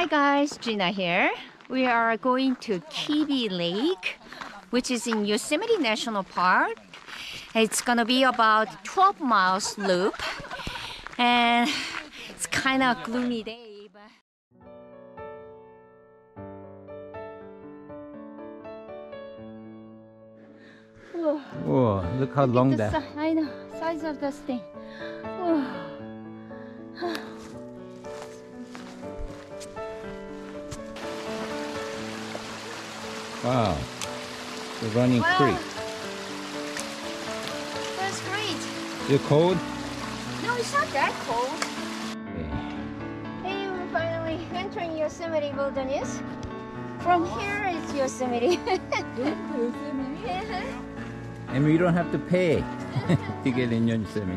Hi guys, Jina here. We are going to Kibbie Lake, which is in Yosemite National Park. It's gonna be about 12 miles loop, and it's kind of gloomy day. Whoa, look how long that. I know, size of this thing. Whoa. Wow, the running creek. That's great. You're cold? No, it's not that cold. Yeah. Hey, we're finally entering Yosemite Wilderness. From here, it's Yosemite. And we don't have to pay to get in Yosemite.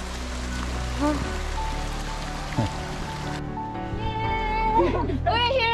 We're here